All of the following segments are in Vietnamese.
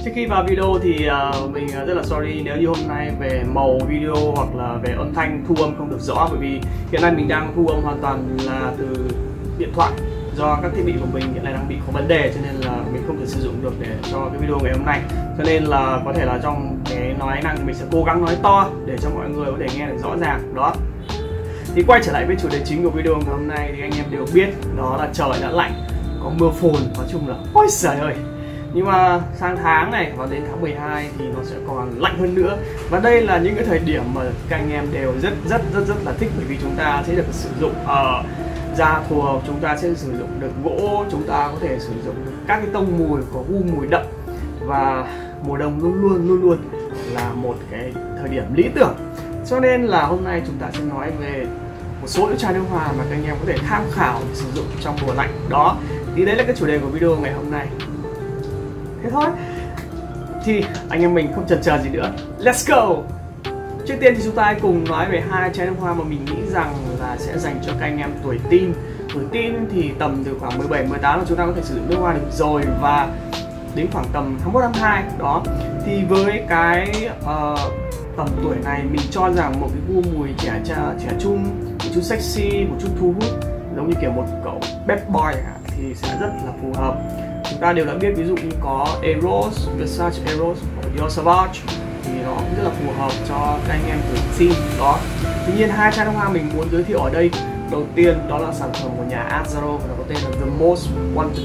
Trước khi vào video thì mình rất là sorry nếu như hôm nay về màu video hoặc là về âm thanh thu âm không được rõ, bởi vì hiện nay mình đang thu âm hoàn toàn là từ điện thoại, do các thiết bị của mình hiện nay đang bị có vấn đề, cho nên là mình không thể sử dụng được để cho cái video ngày hôm nay. Cho nên là có thể là trong cái nói năng mình sẽ cố gắng nói to để cho mọi người có thể nghe được rõ ràng đó. Thì quay trở lại với chủ đề chính của video ngày hôm nay thì anh em đều biết đó là trời đã lạnh, có mưa phùn, nói chung là ôi trời ơi. Nhưng mà sang tháng này vào đến tháng 12 thì nó sẽ còn lạnh hơn nữa. Và đây là những cái thời điểm mà các anh em đều rất là thích, bởi vì chúng ta sẽ được sử dụng da thùa, chúng ta sẽ sử dụng được gỗ, chúng ta có thể sử dụng được các cái tông mùi có gu mùi đậm. Và mùa đông luôn luôn là một cái thời điểm lý tưởng. Cho nên là hôm nay chúng ta sẽ nói về một số những chai nước hoa mà các anh em có thể tham khảo để sử dụng trong mùa lạnh đó. Thì đấy là cái chủ đề của video ngày hôm nay. Thế thôi, thì anh em mình không chần chờ gì nữa, let's go. Trước tiên thì chúng ta cùng nói về hai chai nước hoa mà mình nghĩ rằng là sẽ dành cho các anh em tuổi teen. Tuổi teen thì tầm từ khoảng 17, 18 là chúng ta có thể sử dụng nước hoa được rồi, và đến khoảng tầm 21, 22 đó. Thì với cái tầm tuổi này mình cho rằng một cái gu mùi trẻ trung, một chút sexy, một chút thu hút, giống như kiểu một cậu bad boy thì sẽ rất là phù hợp. Chúng ta đều đã biết, ví dụ như có Eros, Versace Eros, Dior Sauvage thì nó cũng rất là phù hợp cho các anh em tuổi teen đó. Tuy nhiên hai chai nước hoa mình muốn giới thiệu ở đây, đầu tiên đó là sản phẩm của nhà Azzaro và nó có tên là The Most Wanted.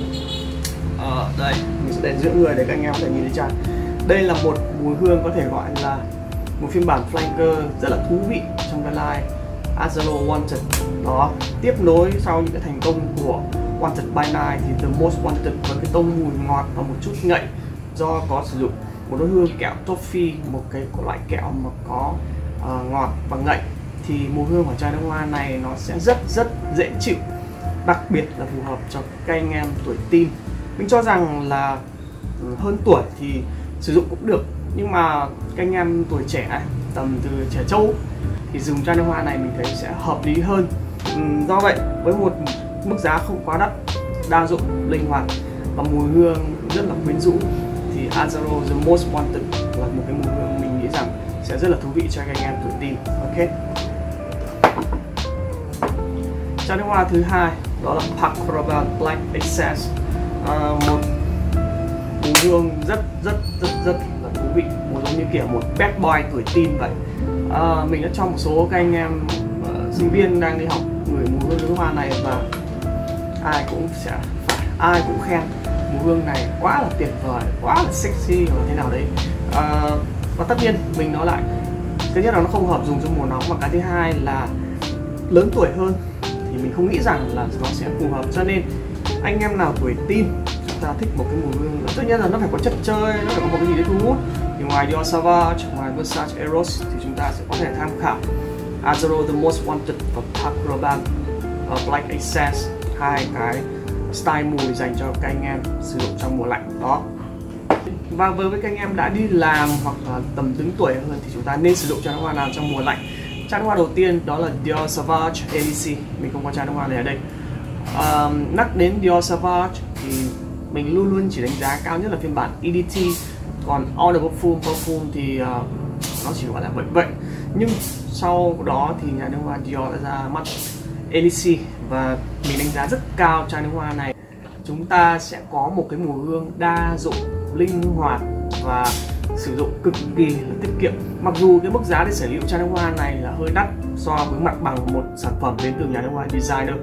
Đây mình sẽ để giữa người để các anh em có thể nhìn thấy chai. Đây là một mùi hương có thể gọi là một phiên bản flanker rất là thú vị trong cái line Azzaro Wanted đó. Tiếp nối sau những cái thành công của Wanted by Night thì The Most Wanted với cái tông mùi ngọt và một chút ngậy, do có sử dụng một nốt hương kẹo toffee, một cái loại kẹo mà có ngọt và ngậy, thì mùi hương của chai nước hoa này nó sẽ rất dễ chịu, đặc biệt là phù hợp cho các anh em tuổi teen. Mình cho rằng là hơn tuổi thì sử dụng cũng được, nhưng mà các anh em tuổi trẻ tầm từ trẻ trâu thì dùng chai nước hoa này mình thấy sẽ hợp lý hơn. Do vậy với một mức giá không quá đắt, đa dụng, linh hoạt và mùi hương rất là quyến rũ thì Azzaro The Most Wanted là một cái mùi hương mình nghĩ rằng sẽ rất là thú vị cho các anh em tuổi teen. Ok. Chai nước hoa thứ hai đó là Paco Rabanne Black Excess, một mùi hương rất là thú vị, một giống như kiểu một bad boy tuổi teen vậy. Mình đã cho một số các anh em sinh viên đang đi học ngửi mùi hương nước hoa này và ai cũng khen mùi hương này quá là tuyệt vời, quá là sexy hoặc thế nào đấy. Và tất nhiên mình nói lại, thứ nhất là nó không hợp dùng trong mùa nóng, và cái thứ hai là lớn tuổi hơn thì mình không nghĩ rằng là nó sẽ phù hợp. Cho nên anh em nào tuổi teen chúng ta thích một cái mùi hương, tất nhiên là nó phải có chất chơi, nó phải có một cái gì đấy thu hút, thì ngoài Dior Sauvage, ngoài Versace Eros thì chúng ta sẽ có thể tham khảo Azzaro The Most Wanted và Paco Rabanne Black Excess, hai cái style mùi dành cho các anh em sử dụng trong mùa lạnh đó. Và với các anh em đã đi làm hoặc là tầm đứng tuổi hơn thì chúng ta nên sử dụng chai nước hoa nào trong mùa lạnh? Chai nước hoa đầu tiên đó là Dior Sauvage EDC. Mình không có chai nước hoa này ở đây. Nhắc đến Dior Sauvage thì mình luôn chỉ đánh giá cao nhất là phiên bản EDT, còn Eau de Parfum thì nó chỉ gọi là vậy. Nhưng sau đó thì nhà nước hoa Dior đã ra mắt EDC và mình đánh giá rất cao chai nước hoa này. Chúng ta sẽ có một cái mùi hương đa dụng, linh hoạt và sử dụng cực kỳ là tiết kiệm. Mặc dù cái mức giá để sở hữu chai nước hoa này là hơi đắt so với mặt bằng một sản phẩm đến từ nhà nước hoa designer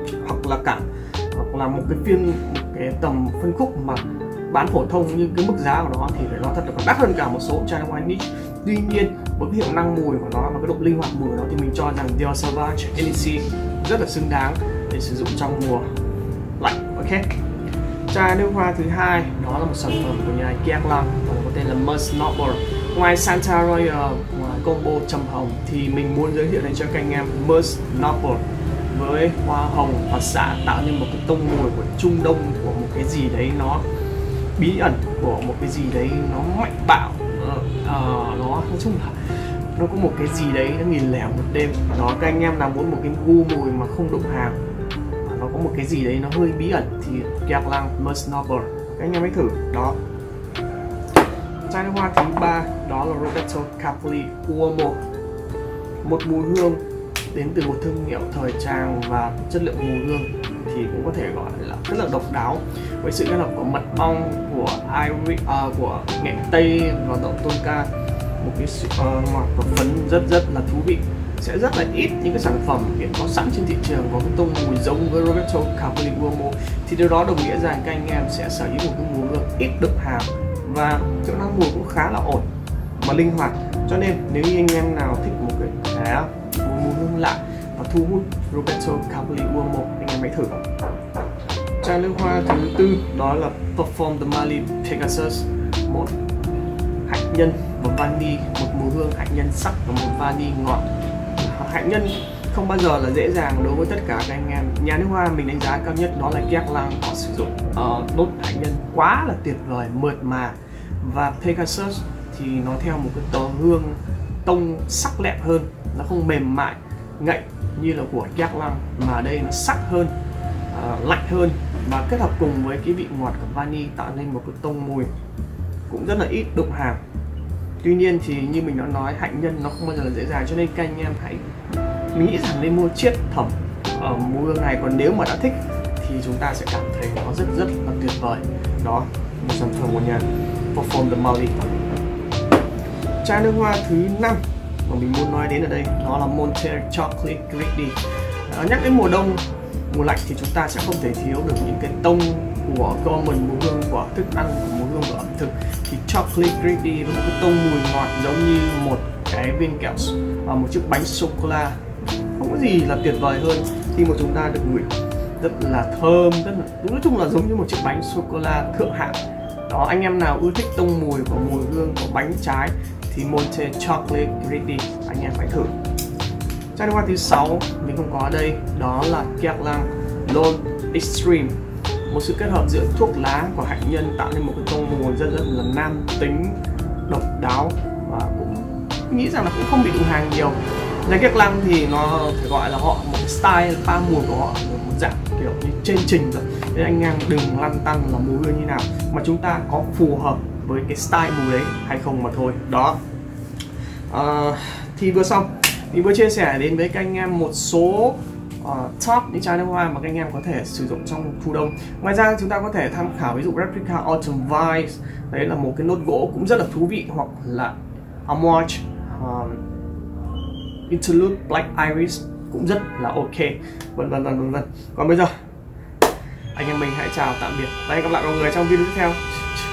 hoặc là một cái tầm phân khúc mà bán phổ thông, nhưng cái mức giá của nó thì phải nói thật là còn đắt hơn cả một số chai nước hoa niche. Tuy nhiên với cái hiệu năng mùi của nó và cái độ linh hoạt mùi của nó thì mình cho rằng Dior Sauvage EDC rất là xứng đáng để sử dụng trong mùa lạnh. Ok. Chai nước hoa thứ hai đó là một sản phẩm của nhà Guerlain và nó có tên là Must Noble. Ngoài Santa Royal, ngoài combo trầm hồng thì mình muốn giới thiệu đến cho các anh em Must Noble với hoa hồng và xạ, tạo nên một cái tông mùi của Trung Đông, của một cái gì đấy nó bí ẩn, của một cái gì đấy nó mạnh bạo, nó nói chung là nó có một cái gì đấy nó nghìn lẻ một đêm đó. Các anh em nào muốn một cái gu mùi mà không đụng hàng, nó có một cái gì đấy nó hơi bí ẩn thì Guerlain Must Noble các anh em hãy thử đó. Chai nước hoa thứ ba đó là Roberto Cavalli Uomo, một mùi hương đến từ một thương hiệu thời trang và chất lượng mùi hương thì cũng có thể gọi là rất là độc đáo, với sự kết hợp của mật ong, của iris, của nghệ tây và đậu tonka, một cái sự ngọt và phấn rất là thú vị. Sẽ rất là ít những cái sản phẩm hiện có sẵn trên thị trường có cái tông mùi giống với Roberto Cavalli Uomo, thì điều đó đồng nghĩa rằng các anh em sẽ sở hữu một cái mùi hương ít độc hàm và chỗ năng mùi cũng khá là ổn mà linh hoạt. Cho nên nếu như anh em nào thích một cái mùi hương lạ và thu hút, Roberto Cavalli Uomo anh em hãy thử. Chai nước hoa thứ tư đó là Parfum de Marly Pegasus, một hạnh nhân và vani, một mùi hương hạnh nhân sắc và một vani ngọt. Hạnh nhân không bao giờ là dễ dàng đối với tất cả các anh em. Nhà nước hoa mình đánh giá cao nhất đó là Guerlain có sử dụng nốt hạnh nhân quá là tuyệt vời, mượt mà, và Pegasus thì nó theo một cái tông hương tông sắc lẹm hơn, nó không mềm mại ngậy như là của Guerlain, mà đây nó sắc hơn, lạnh hơn, và kết hợp cùng với cái vị ngọt của vani tạo nên một cái tông mùi cũng rất là ít đụng hàm. Tuy nhiên thì như mình đã nói, hạnh nhân nó không bao giờ là dễ dàng, cho nên các anh em mình nghĩ rằng nên mua chiết thẩm ở mùi hương này. Còn nếu mà đã thích thì chúng ta sẽ cảm thấy nó rất là tuyệt vời. Đó, một sản phẩm của nhà Parfum de Marly. Chai nước hoa thứ 5 mà mình muốn nói đến ở đây đó là Monterey Chocolate Griddy. Nhắc đến mùa đông, mùa lạnh thì chúng ta sẽ không thể thiếu được những cái tông của common, mùi hương của thức ăn, của mùi hương của ẩm thực. Thì Chocolate Griddy với một cái tông mùi ngọt giống như một cái viên kẹo và một chiếc bánh sô cô la, không có gì là tuyệt vời hơn khi mà chúng ta được ngửi rất là thơm, nói chung là giống như một chiếc bánh sô cô la thượng hạng. Đó, anh em nào ưa thích tông mùi của mùi hương của bánh trái thì Monterey Chocolate Griddy anh em phải thử. Chai nước hoa thứ 6 mình không có ở đây đó là Guerlain L'Homme Extreme, một sự kết hợp giữa thuốc lá của hạnh nhân tạo nên một cái tông mùi rất là nam tính, độc đáo, và cũng nghĩ rằng là cũng không bị đụng hàng nhiều. Nhà Guerlain thì nó phải gọi là họ một cái style pha mùi của họ một dạng kiểu như trên trình rồi, nên anh em đừng lăn tăn là mùi hương như nào, mà chúng ta có phù hợp với cái style mùi đấy hay không mà thôi. Đó, thì vừa xong mình vừa chia sẻ đến với các anh em một số top những chai nước hoa mà các anh em có thể sử dụng trong thu đông. Ngoài ra chúng ta có thể tham khảo ví dụ Replica Autumn Vibes, đấy là một cái nốt gỗ cũng rất là thú vị, hoặc là Amouage Interlude Black Iris cũng rất là ok, vân vân. Còn bây giờ anh em mình hãy chào tạm biệt và hẹn gặp lại mọi người trong video tiếp theo.